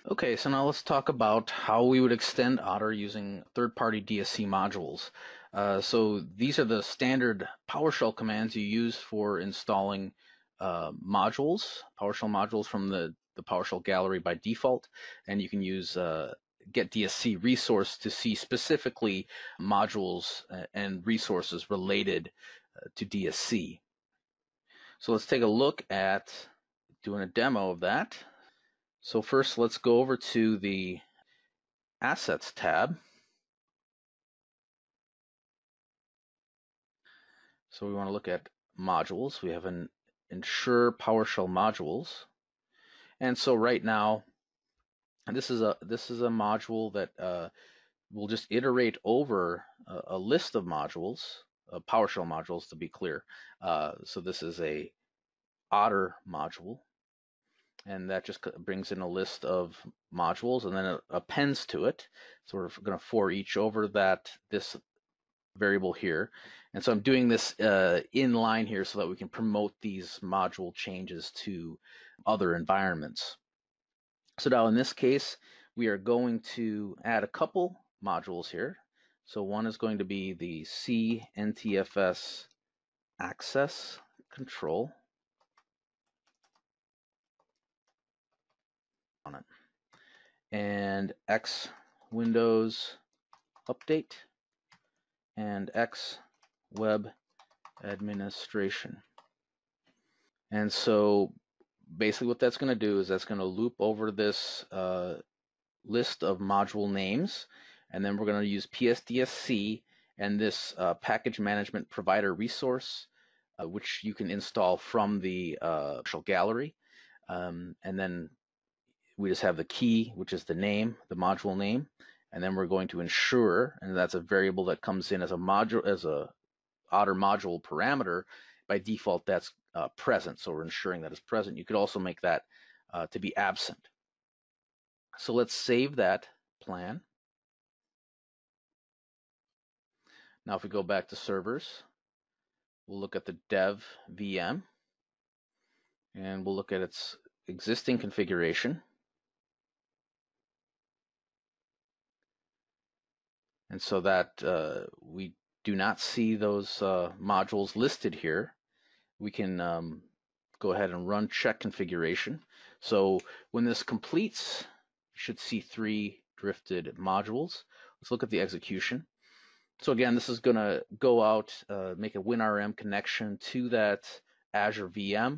Okay, so now let's talk about how we would extend Otter using third-party DSC modules. So these are the standard PowerShell commands you use for installing modules, PowerShell modules from the PowerShell gallery by default, and you can use get DSC resource to see specifically modules and resources related to DSC. So let's take a look at doing a demo of that. So first, let's go over to the Assets tab. So we want to look at modules. We have an ensure PowerShell modules. And so right now, this is a module that will just iterate over a list of modules, PowerShell modules to be clear. So this is a Otter module, and that just brings in a list of modules and then it appends to it. So we're going to for each over this variable here. And so I'm doing this in line here so that we can promote these module changes to other environments. So now in this case, we are going to add a couple modules here. So one is going to be the CNTFS access control on it, and X Windows update, and X web administration. And so basically what that's going to do is that's going to loop over this list of module names, and then we're going to use PSDSC and this package management provider resource, which you can install from the PowerShell gallery. And then we just have the key, which is the name, the module name, and then we're going to ensure, and that's a variable that comes in as a module, as a Otter module parameter. By default, that's present, so we're ensuring that it's present. You could also make that to be absent. So let's save that plan. Now if we go back to servers, we'll look at the dev VM, and we'll look at its existing configuration. And so that we do not see those modules listed here. We can go ahead and run check configuration. So when this completes, you should see 3 drifted modules. Let's look at the execution. So again, this is going to go out, make a WinRM connection to that Azure VM.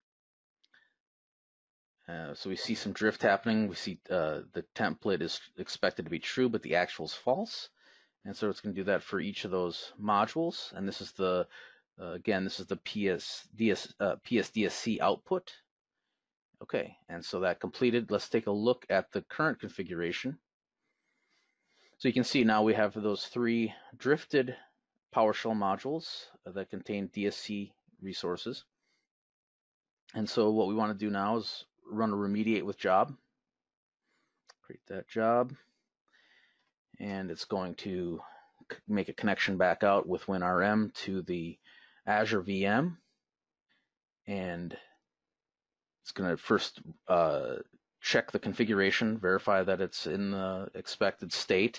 So we see some drift happening. We see the template is expected to be true, but the actual is false. And so it's going to do that for each of those modules. And this is the, again, this is the PSDSC output. Okay, and so that completed. Let's take a look at the current configuration. So you can see now we have those 3 drifted PowerShell modules that contain DSC resources. And so what we want to do now is run a remediate with job. Create that job. And it's going to make a connection back out with WinRM to the Azure VM. And it's going to first check the configuration, verify that it's in the expected state.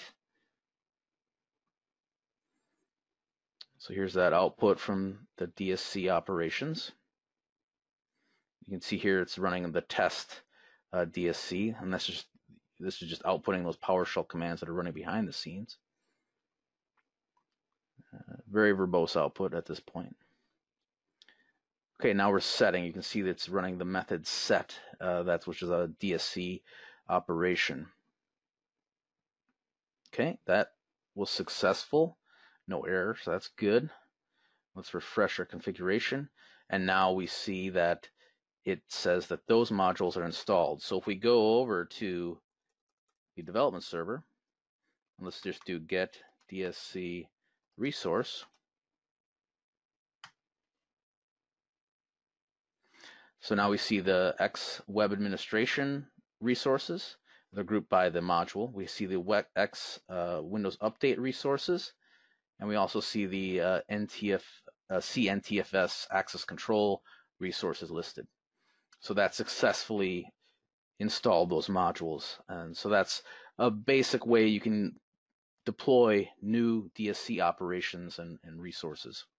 So here's that output from the DSC operations. You can see here it's running the test DSC, and this is just outputting those PowerShell commands that are running behind the scenes. Very verbose output at this point. Okay, now we're setting. You can see that it's running the method set, which is a DSC operation. Okay, that was successful. No errors, so that's good. Let's refresh our configuration. And now we see that it says that those modules are installed. So if we go over to the development server, and let's just do get DSC resource. So now we see the X web administration resources. They're grouped by the module. We see the X Windows update resources, and we also see the CNTFS access control resources listed. So that successfully install those modules. And so that's a basic way you can deploy new DSC operations and resources.